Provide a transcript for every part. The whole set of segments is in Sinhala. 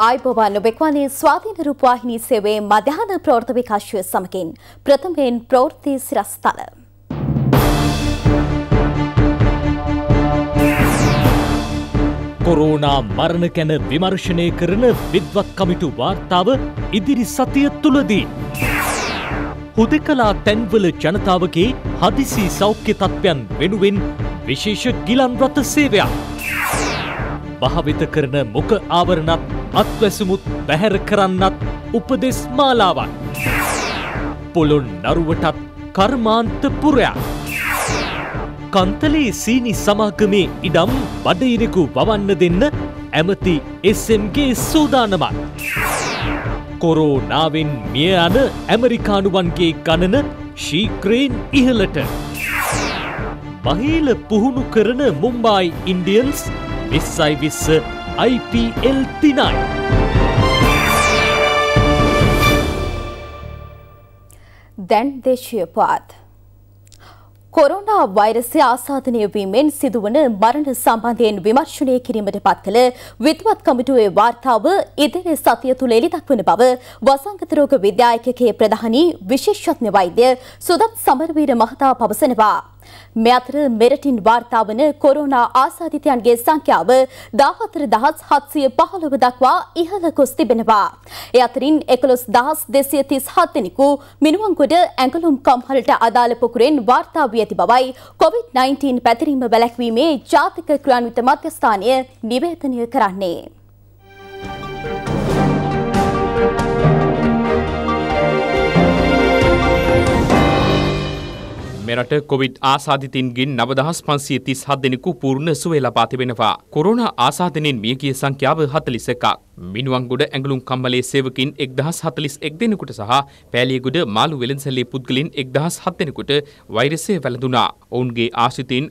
ආයුබෝවන් ඔබෙක්වන්නේ ස්වාධීන රූපවාහිනී සේවයේ මධ්‍යහන ප්‍රවෘත්ති විකාශය සමගින් ප්‍රථමයෙන් ප්‍රවෘත්ති සිරස්තල. කොරෝනා මරණ ගැන විමර්ශනය කරන විද්වත් කමිටු වාර්තාව ඉදිරි සතිය තුලදී හුදෙකලා තැන්වල ජනතාවගේ හදිසි සෞඛ්‍ය තත්ත්වයන් වෙනුවෙන් විශේෂ ගිලන් රථ සේවයක් භාවිත කරන මුඛ ආවරණත් අත්වැසුමුත් බැහැර කරන්නත් උපදෙස් මාලාවක් පොළොන් නරුවටත් කර්මාන්ත පුරයක් කන්තලේ සීනි සමාගමේ ඉඩම් බඩයිනෙකු වවන්න දෙන්න ඇමති SMගේ සූදානමක් කොරෝනාවෙන් මිය යන ඇමරිකානුවන්ගේ ගණන ශීක්‍රයෙන් ඉහළට බහීල පුහුණු කරන මුම්බායි ඉන්ඩියන්ස් 2020 IPL තිනයි. දැන් දේශීය පුවත්. කොරෝනා වෛරසය ආසාදනය වීමෙන් සිදුවන මරණ සම්බන්ධයෙන් විමර්ශනය කිරීමට පත් කළ විද්වත් කමිටුවේ වාර්තාව ඉදිරි සතිය තුළ එළිදක්වන බව වසංගත රෝග විද්‍යාඥකගේ ප්‍රධානී විශේෂඥ වෛද්‍ය සුදත් සමරවීර මහතා පවසනවා. මේ අතර මෙරටින් වාර්තා වන කොරෝනා ආසාදිතයන්ගේ සංඛ්‍යාව 14715 දක්වා ඉහළ ගොස් තිබෙනවා. ඒ අතරින් 11237 දෙනෙකු මිනුවන්ගොඩ ඇඟලුම් කම්හලට අදාළ පොකුරෙන් වාර්තා වී ඇති බවයි COVID-19 පැතිරීම වැළැක්වීමේ ජාතික ක්‍රියාන්විත මධ්‍යස්ථානය නිවේදනය කරන්නේ. මෙරට කොවිඩ් ආසාදිතින්ගෙන් 9537 දෙනෙකු පූර්ණ සුවය ලබා තිබෙනවා. කොරෝනා ආසාදනයෙන් මියගිය සංඛ්‍යාව 41ක්. මිනුවන්ගොඩ ඇඟලුම් කම්මලේ සේවකින් 1041 දෙනෙකුට සහ පෑලියගොඩ මාළු වෙළඳසැලේ පුද්ගලයන් 1007 දෙනෙකුට වෛරසය වැළඳුණා. ඔවුන්ගේ ආශ්‍රිතයින්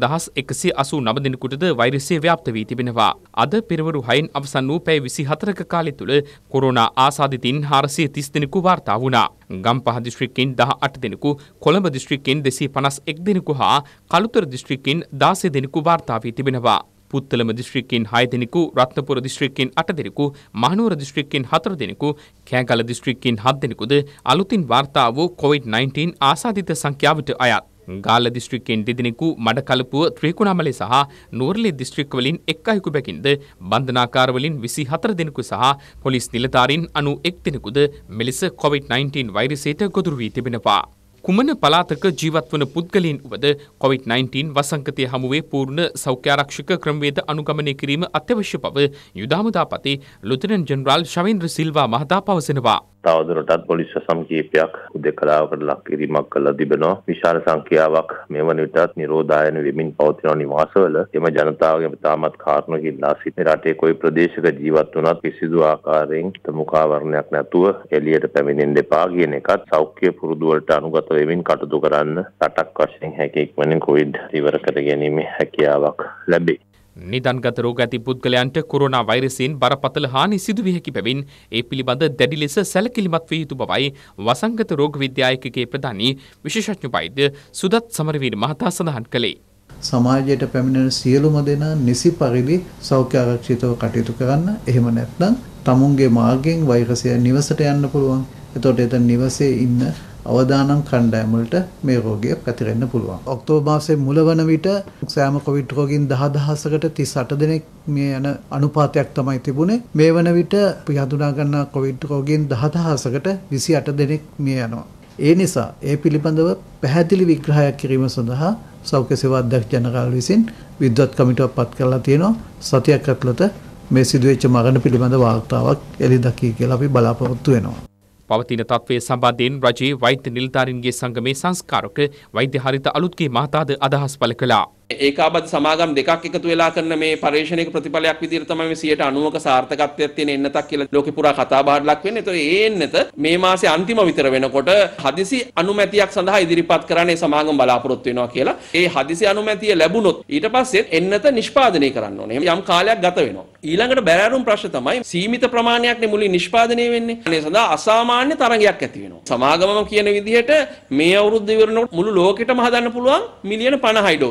9189 දෙනෙකුටද වෛරසය ව්‍යාප්ත වී තිබෙනවා. අද පෙරවරු 6න් අවසන් වූ පැය 24ක කාලය තුළ කොරෝනා ආසාදිතින් 430 දෙනෙකු වාර්තා වුණා. ගම්පහ දිස්ත්‍රික්කෙන් 18 දෙනෙකු, කොළඹ දිස්ත්‍රික්කෙන් 251 දෙනෙකු හා කළුතර දිස්ත්‍රික්කෙන් 16 දෙනෙකු වාර්තා වී තිබෙනවා. පුත්තලම දිස්ත්‍රික්කෙන් 6 දෙනෙකු, රත්නපුර දිස්ත්‍රික්කෙන් 8 දෙනෙකු, මහනුවර දිස්ත්‍රික්කෙන් 4 දෙනෙකු, කෑගල දිස්ත්‍රික්කෙන් 7 දෙනෙකුද අලුතින් වාර්තා වූ COVID-19 ආසාදිත සංඛ්‍යාවට අයත්. ගාල්ල දිස්ත්‍රික්කෙන් 2 දෙනෙකු, මඩකලපුව, ත්‍රිකුණාමලේ සහ නුවරඑළිය දිස්ත්‍රික්කවලින් 1 අයෙකු බැගින්ද බන්ධනාකාරවලින් 24 දෙනෙකු සහ පොලිස් නිලධාරීන් 91 දෙනෙකුද මෙලෙස COVID-19 වෛරසයට ගොදුරු වී තිබෙනවා. කුමන පළාතක ජීවත් වන පුද්ගලයන් වුවද COVID-19 වසංගතය හමුවේ පූර්ණ සෞඛ්‍යාරක්ෂක ක්‍රමවේද අනුගමනය කිරීම අත්‍යවශ්‍ය බව යුද හමුදාපති ලුතනන්ට් ජෙනරාල් ශවේන්ද්‍ර සිල්වා මහතා පවසනවා. තවදුරටත් පොලිස් සම් කීපයක් උදෙකලාවකට ලක් කිරීමක් කළා තිබෙනවා. විශාල සංඛ්‍යාවක් මේ වන විටත් නිරෝධායන වෙමින් පවතින නිවාසවල එම ජනතාවගේ තාමත් කාරණක ඉල්ලා සිටින රටේ කොයි ප්‍රදේශයක ජීවත් වුණත් කිසිදු ආකාරයෙන් මුඛාවරණයක් නැතුව එළියට පැමිණෙන්න එපා කියන එකත් සෞඛ්‍ය පුරුදු වලට අනුගත වෙමින් කටයුතු කරන්න රටක් වශයෙන් හැකි ඉක්මනින් කොවිඩ් ඉවර කර ගැනීමේ හැකියාවක් ලැබේ. නිදන්ගත රෝග ඇති පුද්ගලයන්ට කොරෝනා වෛරසයෙන් බරපතල හානි සිදුවිය හැකි බැවින් ඒ පිළිබඳ දැඩි ලෙස සැලකිලිමත් විය යුතු බවයි වසංගත රෝග විද්‍යාඥකගේ ප්‍රධානී විශේෂඥ වෛද්‍ය සුදත් සමරවීර මහතා සඳහන් කළේ. සමාජයට පැමිණෙන සියලුම දෙනා නිසි පරිදි සෞඛ්‍ය ආරක්ෂිතව කටයුතු කරන්න. එහෙම නැත්නම් තමුන්ගේ මාර්ගයෙන් වෛරසය නිවසට යන්න පුළුවන්. එතකොට එතන නිවසේ ඉන්න අවදානම් කණ්ඩායම් වලට මේ රෝගය පැතිරෙන්න පුළුවන්. ඔක්තෝබර් මාසයේ මුල වන විට සෑම කොවිඩ් රෝගීන් 10000කට 38 දෙනෙක් මේ යන අනුපාතයක් තමයි තිබුණේ. මේ වන විට අපි හඳුනා ගන්න කොවිඩ් රෝගීන් 10000කට 28 දෙනෙක් මිය යනවා. ඒ නිසා ඒ පිළිබඳව පැහැදිලි විග්‍රහයක් කිරීම සඳහා සෞඛ්‍ය සේවා අධ්‍යක්ෂ ජනරාල් විසින් විද්වත් කමිටුවක් පත් කරලා තියෙනවා. සතියක් ඇතුළත මේ සිදුවෙච්ච මරණ පිළිබඳ වාර්තාවක් එළි දකී කියලා අපි බලාපොරොත්තු වෙනවා. පවතින තත්ත්වයේ සම්බන්ධයෙන් රජයේ වෛද්‍ය නිලධාරීන්ගේ සංගමේ සංස්කාරක වෛද්‍ය හරිත අලුත්ගේ මහතාද අදහස් පළ කළා. ඒකාබද්ධ සමාගම් දෙකක් එකතු වෙලා කරන මේ පරිශ්‍රණයක ප්‍රතිඵලයක් විදිහට තමයි මේ 90% සාර්ථකත්වයක් තියෙන එන්නතක් කියලා ලෝකෙ පුරා කතා බහට ලක් වෙන්නේ. ඒතකොට ඒ එන්නත මේ මාසේ අන්තිම විතර වෙනකොට හදිසි අනුමැතියක් සඳහා ඉදිරිපත් කරන්නේ සමාගම් බලාපොරොත්තු වෙනවා කියලා. ඒ හදිසි අනුමැතිය ලැබුණොත් ඊට පස්සේ එන්නත නිෂ්පාදනය කරන්න ඕනේ. යම් කාලයක් ගත වෙනවා. ඊළඟට බැරෑරුම් ප්‍රශ්න තමයි සීමිත ප්‍රමාණයක්නේ මුලින් නිෂ්පාදනය වෙන්නේ. ඒ සඳහා අසාමාන්‍ය තරගයක් ඇති වෙනවා. සමාගමම කියන විදිහට මේ අවුරුද්ද ඉවරනකොට මුළු ලෝකෙටම හදන්න පුළුවන් මිලියන 50යි ඩෝසස්.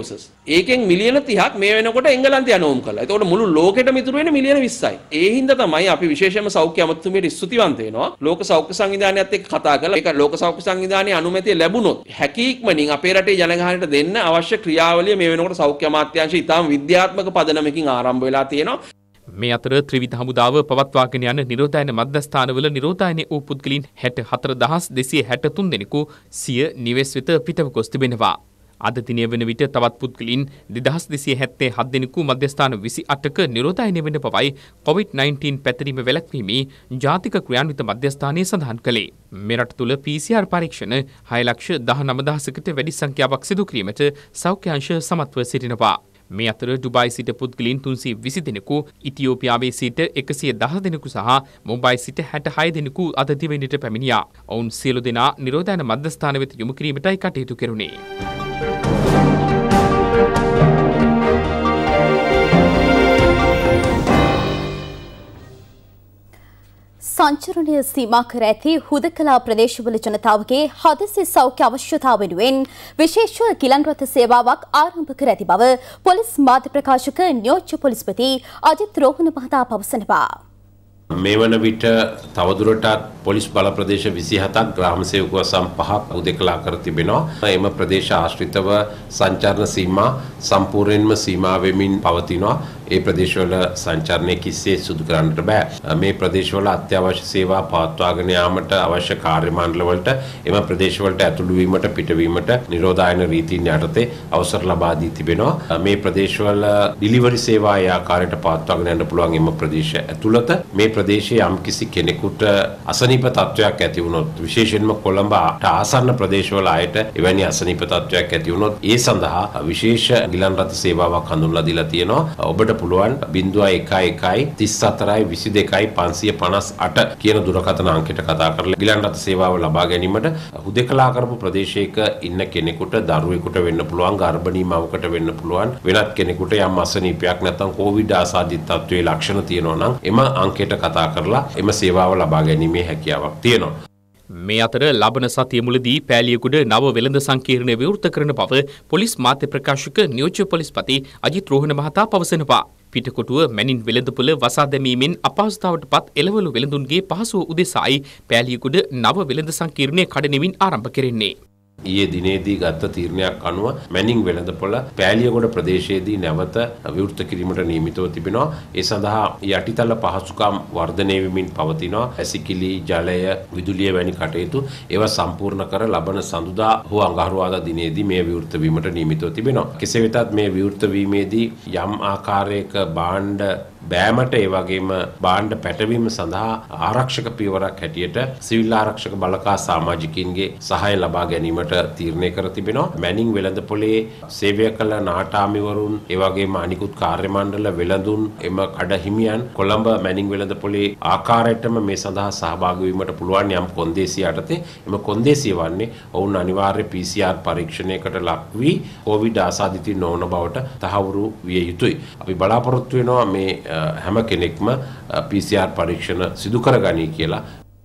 ඒකෙන් මිලියන 30ක් මේ වෙනකොට එංගලන්තය අනෝම් කළා. එතකොට මුළු ලෝකෙටම ඉතුරු වෙන්නේ මිලියන 20යි. ඒ හින්දා තමයි අපි විශේෂයෙන්ම සෞඛ්‍ය අමාත්‍යාංශයට ස්තුතිවන්ත වෙනවා. ලෝක සෞඛ්‍ය සංවිධානයත් එක්ක කතා කරලා ඒක ලෝක සෞඛ්‍ය සංවිධානයේ අනුමැතිය ලැබුණොත් හැකීක්මනින් අපේ රටේ ජනගහනයට දෙන්න අවශ්‍ය ක්‍රියාවලිය මේ වෙනකොට සෞඛ්‍ය අමාත්‍යාංශය ඉතාම විද්‍යාත්මක පදනමකින් ආරම්භ වෙලා තියෙනවා. මේ අතර ත්‍රිවිධ හමුදාව පවත්වාගෙන යන නිරෝධායන මධ්‍යස්ථානවල නිරෝධායනය වූ පුද්ගලයන් 64263 දෙනෙකු සිය නිවෙස් වෙත පිටව ගොස් තිබෙනවා. අද දිනය වන විට තවත් පුද්ගලයන් 2277 දෙනෙකු මධ්‍යස්ථාන 28ක නිරෝධායනය වෙන බවයි COVID-19 පැතිරීම වැළැක්වීමේ ජාතික ක්‍රියාන්විත මධ්‍යස්ථානයේ සඳහන් කළේ. මෙරට තුළ PCR පරීක්ෂණ 6,19,000කට වැඩි සංඛ්‍යාවක් සිදු කිරීමට සෞඛ්‍ය අංශ සමත්ව සිටිනවා. මේ අතර ඩුබායි සිට පුද්ගලයන් 320 දෙනෙකු, ඉතියෝපියාවේ සිට 110 දෙනෙකු සහ මුම්බයි සිට 66 දෙනෙකු අද දිවයිනට පැමිණියා. ඔවුන් සියලු දෙනා නිරෝධායන මධ්‍යස්ථාන වෙත යොමු කිරීමටයි කටයුතු කෙරුණේ. සංචරණය සීමා කර ඇති හුදකලා ප්‍රදේශවල ජනතාවගේ හදිසි සෞඛ්‍ය අවශ්‍යතාව වෙනුවෙන් විශේෂ ගිලන් රථ සේවාවක් ආරම්භ කර ඇති බව පොලිස් මාධ්‍ය ප්‍රකාශක නියෝජ්‍ය පොලිස්පති අජිත් රෝහණ මහතා පවසනවා. මේ වන විට තවදුරටත් පොලිස් බල ප්‍රදේශ 27ක් ග්‍රාම සේවක වසම් 5ක් උදෙකලා කර තිබෙනවා. එම ප්‍රදේශ ආශ්‍රිතව සංචාරණ සීමා සම්පූර්ණයෙන්ම සීමා වෙමින් පවතිනවා. ඒ ප්‍රදේශවල සංචාරණය කිසිසේ සිදු කරන්නට බෑ. මේ ප්‍රදේශවල අත්‍යවශ්‍ය සේවා පවත්වාගෙන යාමට අවශ්‍ය කාර්ය මණ්ඩල වලට එම ප්‍රදේශවලට ඇතුළු වීමට පිටවීමට නිරෝධායන රීතීන් යටතේ අවසර ලබා දී තිබෙනවා. මේ ප්‍රදේශවල ඩිලිවරි සේවා ඒ ආකාරයට පවත්වාගෙන යන්න පුළුවන් එම ප්‍රදේශ ඇතුළත මේ ප්‍රදේශයේ යම්කිසි කෙනෙකුට අසනීප තත්ත්වයක් ඇති වුණොත් විශේෂයෙන්ම කොළඹට ආසන්න ප්‍රදේශවල අයට එවැනි අසනීප තත්ත්වයක් ඇති වුණොත් ඒ සඳහා විශේෂ ගිලන් රථ සේවාවක් හඳුන්වලා දීලා තියෙනවා. ඔබට පුළුවන් 0111 34 22 558 කියන දුරකථන අංකයට කතා කරලා ගිලන් රථ සේවාව ලබා ගැනීමට හුදෙකලා කරපු ප්‍රදේශයක ඉන්න කෙනෙකුට දරුවෙකුට වෙන්න පුළුවන්, ගර්භණී මවකට වෙන්න පුළුවන්, වෙනත් කෙනෙකුට යම් අසනීපයක් නැත්නම් කොවිඩ් ආසාදිත තත්ත්වයේ ලක්ෂණ තියෙනවා නම් එම අංකයට කතා කරලා එම සේවාව ලබා ගැනීමේ හැකියාවක් තියෙනවා. මේ අතර ලබන සතිය මුලදී පෑලියගොඩ නව වෙළඳ සංකීර්ණය විවෘත කරන බව පොලිස් මාධ්‍ය ප්‍රකාශක නියෝජ්‍ය පොලිස්පති අජිත් රෝහණ මහතා පවසනවා. පිටකොටුව මැනින් වෙළඳපොළ වසා දැමීමෙන් අපහසුතාවට පත් එළවලු වෙළඳුන්ගේ පහසුව උදෙසායි පෑලියගොඩ නව වෙළඳ සංකීර්ණය කඩනෙමින් ආරම්භ කෙරෙන්නේ. ඊයේ දිනේදී ගත්ත තීරණයක් අනුව මැනින් වෙළඳපොළ පෑලියගොඩ ප්‍රදේශයේදී නැවත විවෘත කිරීමට නියමිතව තිබෙනවා. ඒ සඳහා යටිතල පහසුකම් වර්ධනය වෙමින් පවතිනවා. ඇසිකිලි, ජලය, විදුලිය වැනි කටයුතු ඒවා සම්පූර්ණ කර ලබන සඳුදා හෝ අඟහරුවාදා දිනේදී මේ විවෘත වීමට නියමිතව තිබෙනවා. කෙසේ වෙතත් මේ විවෘත වීමේදී යම් ආකාරයක භාණ්ඩ බෑමට ඒ වගේම භාණ්ඩ පැටවීම සඳහා ආරක්ෂක පියවරක් හැටියට සිවිල් ආරක්ෂක බලකා සමාජිකින්ගේ සහාය ලබා ගැනීමට තීරණය කර තිබෙනවා. මැනින් වෙළඳපොලේ සේවය කළ නාටාමිවරුන් ඒ වගේම අනිකුත් කාර්ය මණ්ඩල වෙළඳුන් එම කඩ හිමියන් කොළඹ මැනින් වෙළඳපොලේ ආකාරයටම මේ සඳහා සහභාගී වීමට පුළුවන් යම් කොන්දේසිය යටතේ එම කොන්දේසිය වන්නේ ඔවුන් අනිවාර්ය PCR පරීක්ෂණයකට ලක් වී කොවිඩ් ආසාදිත නොවන බවට තහවුරු විය යුතුයි. අපි බලාපොරොත්තු වෙනවා මේ හැම කෙනෙක්ම PCR පරීක්ෂණ සිදු කරගනී කියලා.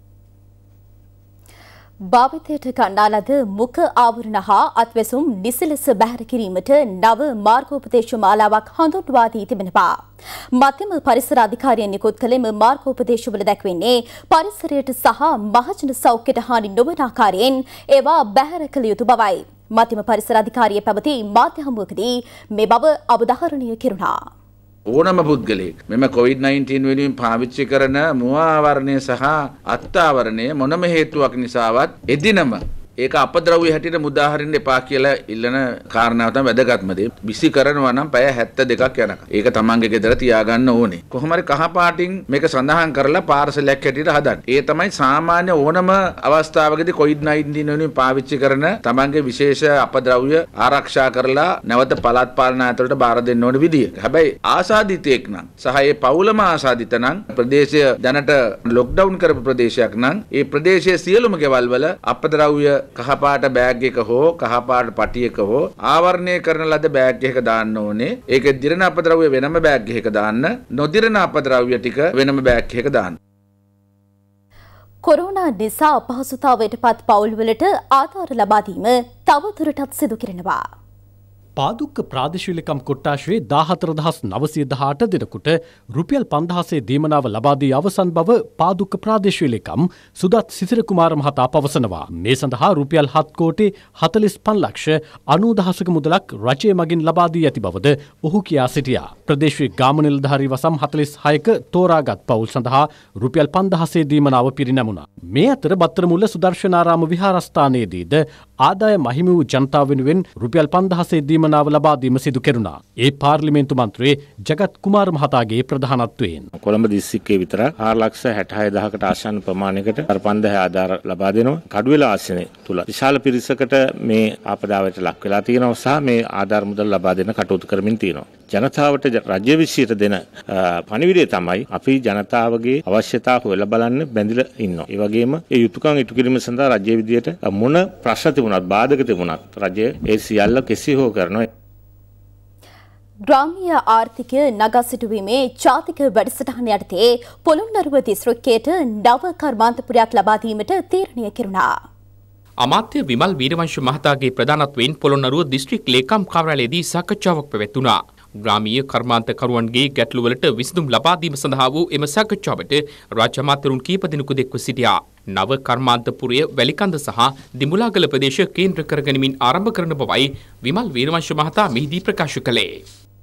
භාවිතයට ගන්නා ලද මුඛ ආවරණ හා අත්වැසුම් නිසලස බැහැර කිරීමට නව මාර්ගෝපදේශ මාලාවක් හඳුන්වා දී තිබෙනවා. මධ්‍යම පරිසර අධිකාරිය නිකුත් කළ මෙම මාර්ගෝපදේශවල දැක්වෙන්නේ පරිසරයට සහ මහජන සෞඛ්‍යයට හානි නොවන ආකාරයෙන් ඒවා බැහැර කළ යුතු බවයි. මධ්‍යම පරිසර අධිකාරිය පැවති මාධ්‍ය හමුවකදී මේ බව අවධාරණය කෙරුණා. ඕනම පුද්ගලයෙක් මෙම COVID-19 වෙනුවෙන් පාවිච්චි කරන මුව ආවරණය සහ අත්ආවරණය මොනම හේතුවක් නිසාවත් එදිනම ඒක අපද්‍රව්‍ය හැටියට මුදා හරින්න එපා කියලා ඉල්ලන කාරණාව තමයි වැදගත්ම දේ. විසි කරනවා නම් පැය 72ක් යනකම්. ඒක තමන්ගේ ගෙදර තියාගන්න ඕනේ. කොහොම හරි කහ පාටින් මේක සඳහන් කරලා පාර්සලයක් හැටියට හදන්න. ඒ තමයි සාමාන්‍ය ඕනම අවස්ථාවකදී COVID-19 වෙනුවෙන් පාවිච්චි කරන තමන්ගේ විශේෂ අපද්‍රව්‍ය ආරක්ෂා කරලා නැවත පළාත් පාලන ආයතනවලට බාර දෙන්න ඕන විදිය. හැබැයි ආසාදිතයෙක් නම් සහ ඒ පවුලම ආසාදිත නම් ප්‍රදේශය දැනට ලොක්ඩවුන් කරපු ප්‍රදේශයක් නම් ඒ ප්‍රදේශයේ සියලුම ගෙවල් වල අපද්‍රව්‍ය කහපාට බෑග් එක හෝ කහපාට පටියක හෝ ආවරණය කරන ලද බෑග් එකක දාන්න ඕනේ. ඒක දිරණ අපද්‍රව්‍ය වෙනම බෑග් එකක දාන්න, නොදිරණ අපද්‍රව්‍ය ටික වෙනම බෑග් එකක දාන්න. කොරෝනා නිසා අපහසුතාවයට පත් පවුල්වලට ආධාර ලබා දීම තවදුරටත් සිදු කරනවා. පාදුක්ක ප්‍රාදේශීයකම් කොට්ටාශයේ 14918 දෙනෙකුට රුපියල් 5000 දීමනාව ලබා දී අවසන් බව පාදුක්ක ප්‍රාදේශීයකම් සුදත් සිසිර කුමාර මහතා පවසනවා. මේ සඳහා රුපියල් 7 කෝටි 45 ලක්ෂ 90000ක මුදලක් රජය මගින් ලබා දී ඇති බවද ඔහු කියා සිටියා. ප්‍රදේශීය ගාම නිලධාරී වසම් 46ක තෝරාගත් පවුල් සඳහා රුපියල් 5000 දීමනාව පිරිනැමුණා. මේ අතර බත්තරමුල්ල සුදර්ශනාරාම විහාරස්ථානයේදීද ආදායම අහිමි වූ ජනතාව වෙනුවෙන් රුපියල් 5000 දීමනාව ලබා දීම සිදු කෙරුණා. ඒ පාර්ලිමේන්තු මන්ත්‍රී ජගත් කුමාර මහතාගේ ප්‍රධානත්වයෙන් කොළඹ දිස්ත්‍රික්කයේ විතර 4,66,000කට ආසන්න ප්‍රමාණයකට 5000 ආධාර ලබා දෙනවා. කඩුවෙල ආසනය තුල විශාල පිරිසකට මේ ආපදාවට ලක් වෙලා තියෙනවා සහ මේ ආධාර මුදල් ලබා දෙන කටයුතු කරමින් තියෙනවා. ජනතාවට රජ්‍ය විශ්ීත දෙන පණිවිඩය තමයි අපි ජනතාවගේ අවශ්‍යතා හොයලා බලන්න බැඳිලා ඉන්නවා. ඒ වගේම ඒ යුතුයකම් ඉටු කිරීම සඳහා රජ්‍ය විදියට මොන ප්‍රශ්න තිබුණත් බාධක තිබුණත් රජය ඒ සියල්ල කෙසේ හෝ කරනවා. ග්‍රාමීය ආර්ථිකය නගා සිටුවීමේ ජාතික වැඩසටහන යටතේ පොළොන්නරුව දිස්ත්‍රික්කයට නව කර්මාන්තපුරයක් ලබා දීමට තීරණය කෙරුණා. අමාත්‍ය විමල් වීරවංශ මහතාගේ ප්‍රධානත්වයෙන් පොළොන්නරුව දිස්ත්‍රික් ලේකම් කාර්යාලයේදී සාකච්ඡාවක් පැවැත්වුණා. ග්‍රාමීය කර්මාන්තකරුවන්ගේ ගැටලුවලට විසඳුම් ලබා දීම සඳහා වූ එම සාකච්ඡාවට රාජ්‍ය අමාත්‍යවරුන් කීප දෙනෙකු එක්ව සිටියා. නව කර්මාන්තපුරය වැලිකන්ද සහ දිමුලාගල ප්‍රදේශ කේන්ද්‍ර කරගනිමින් ආරම්භ කරන බවයි විමල් වීරවංශ මහතා මෙහිදී ප්‍රකාශ කළේ.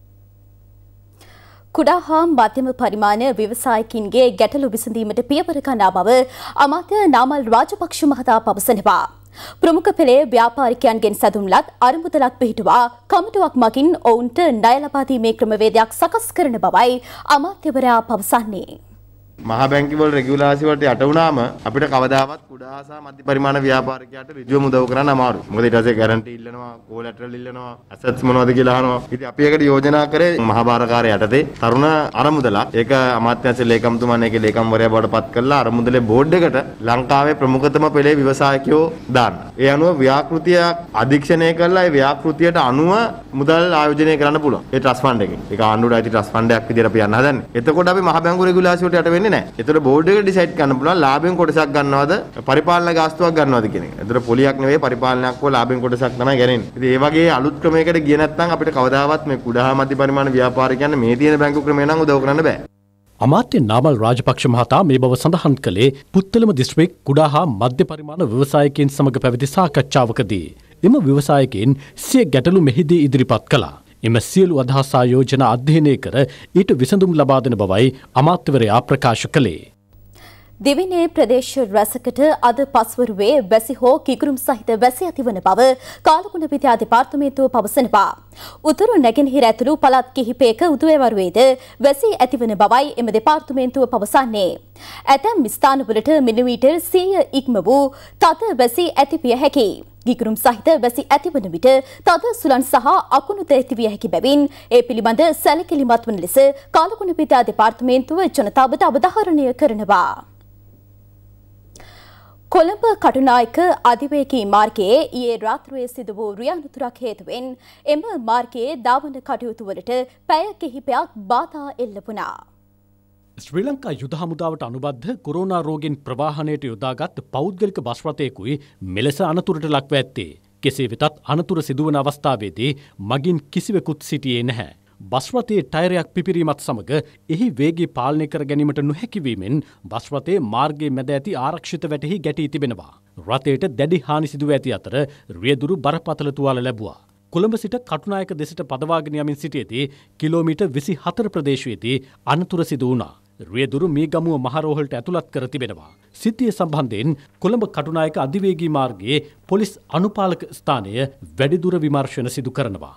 කුඩා හා මධ්‍යම පරිමාණ ව්‍යවසායකින්ගේ ගැටලු විසඳීමට පියවර ගන්නා බව අමාත්‍ය නාමල් රාජපක්ෂ මහතා පවසනවා. ප්‍රමුඛ පෙළේ ව්‍යාපාරිකයන්ගෙන් සැදුම්ලත් අරමුදලක් පිහිටුවා කමිටුවක් මගින් ඔවුන්ට ණය ලබා දීමේ ක්‍රමවේදයක් සකස් කරන බවයි අමාත්‍යවරයා පවසන්නේ. මහා බැංකුවල රෙගියුලාසි වලට යට වුණාම අපිට කවදාවත් කුඩා සහ මධ්‍ය පරිමාණ ව්‍යාපාරිකයාට ඍජුවම උදව් කරන්න අමාරුයි. මොකද ඊට පස්සේ ගැරන්ටි ඉල්ලනවා, කොලැටරල් ඉල්ලනවා, ඇසෙට්ස් මොනවද කියලා අහනවා. ඉතින් අපි ඒකට යෝජනා කරේ මහා බාරකාරය යටතේ තරුණ අරමුදලක්. ඒක අමාත්‍යාංශ ලේකම්තුමාන් ඒකේ ලේකම්වරයා බවට පත් කළා අරමුදලේ බෝඩ් එකට ලංකාවේ ප්‍රමුඛතම පෙළේ ව්‍යවසායකයෝ දාන්න. ඒ අනුව ව්‍යාපෘතිය අධීක්ෂණය කරලා ඒ ව්‍යාපෘතියට අනුව මුදල් ආයෝජනය කරන්න පුළුවන්. ඒ ට්‍රස්ට් ෆන්ඩ් එකෙන්. ඒක ආණ්ඩුවට අයිති ට්‍රස්ට් ෆන්ඩ් එකක් විදියට අපි යන්න හදන්නේ. එතකොට අපි මහා බැංකුව රෙගියුලාසි වලට යට වෙන්නේ නැහැ. ඒතර බෝඩ් එක ඩිසයිඩ් කරන්න පුළුවන් ලාභයෙන් කොටසක් ගන්නවද පරිපාලන ගාස්තුවක් ගන්නවද කියන එක. ඒතර පොලියක් නෙවෙයි පරිපාලනයක් හෝ ලාභයෙන් කොටසක් තමයි ගන්නේ. ඉතින් ඒ වගේ අලුත් ක්‍රමයකට ගියේ නැත්නම් අපිට කවදාවත් මේ කුඩා මධ්‍ය පරිමාණ ව්‍යාපාරිකයන් මේ තියෙන බැංකු ක්‍රමය නම් උදව් කරන්න බෑ. අමාත්‍ය නාමල් රාජපක්ෂ මහතා මේ බව සඳහන් කළේ පුත්තලම දිස්ත්‍රික් කුඩා හා මධ්‍ය පරිමාණ ව්‍යවසායකයන් සමග පැවති සාකච්ඡාවකදී. එම ව්‍යවසායකයන් සිය ගැටලු මෙහිදී ඉදිරිපත් කළා. එම සියලු අදහස් ආයෝජන අධ්‍යයනය කර ඊට විසඳුම් ලබා දෙන බවයි අමාත්‍යවරයා ප්‍රකාශ කළේ. දෙවිනේ ප්‍රදේශ රැසකට අද පස්වරුවේ වැසි හෝ කිකුරුම් සහිත වැසි ඇතිවන බව කාලගුණ විද්‍යා දෙපාර්තමේන්තුව පවසනවා. උතුරු නැගෙනහිර ඇතුළු පළාත් කිහිපයක උදේවරුවේද වැසි ඇතිවන බවයි එම දෙපාර්තමේන්තුව පවසන්නේ. ඇතැම් ස්ථානවලට මිලිමීටර් 100 ඉක්ම වූ තද වැසි ඇතිවිය හැකියි. ගිගුරුම් සහිත වැසි ඇතිවන විට තද සුළං සහ අකුණුද ඇතිවිය හැකි බැවින් ඒ පිළිබඳ සැලකිලිමත් වන ලෙස කාලගුණ විද්‍යා දෙපාර්තමේන්තුව ජනතාවට අවධාරණය කරනවා. කොළඹ කටුනායක අධිවේගී මාර්ගයේ ඊයේ රාත්‍රියේ සිදු වූ රියැදුරක් හේතුවෙන් එම මාර්ගයේ ධාවන කටයුතු වලට පැය කිහිපයක් බාධා එල්ල වුණා. ශ්‍රී ලංකා යුද හමුදාවට අනුබද්ධ කොරෝනා රෝගෙන් ප්‍රවාහනයට යොදාගත් පෞද්ගලික බස් රථයකුයි මෙලෙස අනතුරට ලක්ව ඇත්තේ. කෙසේ වෙතත් අනතුර සිදුවන අවස්ථාවේදී මගින් කිසිවෙකුත් සිටියේ නැහැ. බස් රථයේ ටයරයක් පිපිරීමත් සමග එහි වේගය පාලනය කර ගැනීමට නොහැකි වීමෙන් බස් රථයේ මාර්ගයේ මැද ඇති ආරක්ෂිත වැටෙහි ගැටී තිබෙනවා. රථයට දැඩි හානි සිදුව ඇති අතර රියදුරු බරපතල තුවාල ලැබුවා. කොළඹ සිට කටුනායක දෙසට පදවාගෙන යමින් සිටියේදී කිලෝමීටර් 24 ප්‍රදේශයේදී අනතුර සිදු වුණා. රියදුරු මීගමුව මහරෝහලට ඇතුළත් කර තිබෙනවා. සිද්ධිය සම්බන්ධයෙන් කොළඹ කටුනායක අධිවේගී මාර්ගයේ පොලිස් අනුපාලක ස්ථානය වැඩිදුර විමර්ශන සිදු කරනවා.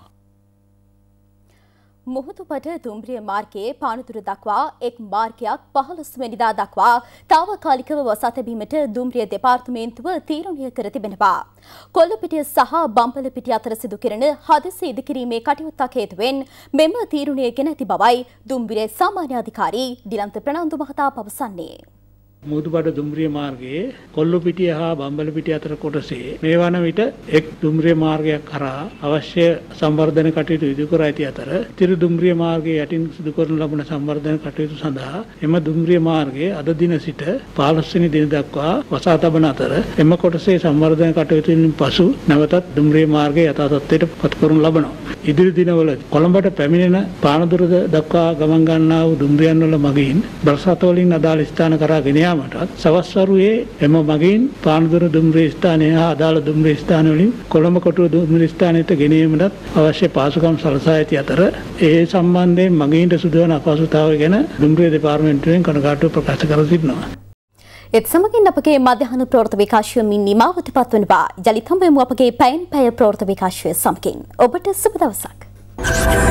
මුහුදුබඩ දුම්රිය මාර්ගයේ පානදුර දක්වා එක් මාර්ගයක් 15 වෙනිදා දක්වා තාවකාලිකව වසා තැබීමට දුම්රිය දෙපාර්තමේන්තුව තීරණය කර තිබෙනවා. කොල්ලපිටිය සහ බම්පලපිටිය අතර සිදු කෙරෙන හදිසි ඉදිකිරීමේ කටයුත්තක් හේතුවෙන් මෙම තීරණය ගෙන ඇති බවයි දුම්රිය සාමාන්‍ය අධිකාරී ඩිලන්ත ප්‍රනාන්දු මහතා පවසන්නේ. මුහුදුබඩ දුම්රිය මාර්ගයේ කොල්ලපිටිය හා බම්බලපිටිය අතර කොටසේ මේ වන විට එක් දුම්රිය මාර්ගයක් කරා අවශ්‍ය සංවර්ධන කටයුතු ඉදිරි කර ඇති අතර තිරු දුම්රිය මාර්ගයේ යටින් සිදු කරන ලබන සංවර්ධන කටයුතු සඳහා එම දුම්රිය මාර්ගයේ අද දින සිට 15 වෙනි දින දක්වා වසා තබන අතර එම කොටසේ සංවර්ධන කටයුතුන් පසු නැවතත් දුම්රිය මාර්ගයේ යථා තත්ත්වයට පත් කරනු ලබනවා. ඉදිරි දිනවල කොළඹට පැමිණෙන පානදුර දක්වා ගමන් ගන්නා වූ දුම්රියන් වල මගීන් බරසත වලින් අදාළ ස්ථාන කරා ගෙන යාමටත් සවස් වරුවේ එම මගීන් පානදුර දුම්රිය ස්ථානයේ හා අදාළ දුම්රිය ස්ථාන වලින් කොළඹ කොටුව දුම්රිය ස්ථානයට ගෙන යාමටත් අවශ්‍ය පාසුකම් සලසා ඇති අතර ඒ සම්බන්ධයෙන් මගීන්ට සිදුවන අපහසුතාවය ගැන දුම්රිය දෙපාර්තමේන්තුවෙන් කනගාටුව ප්‍රකාශ කර සිටිනවා. ඒත් සමගින් අපගේ මධ්‍යහන ප්‍රවෘත්ති විකාශයමින් නිමාවට පත්වනවා. යලිත් හම්බෙමු අපගේ පැයෙන් පැය ප්‍රවෘත්ති විකාශය සමගින්. ඔබට සුබ දවසක්.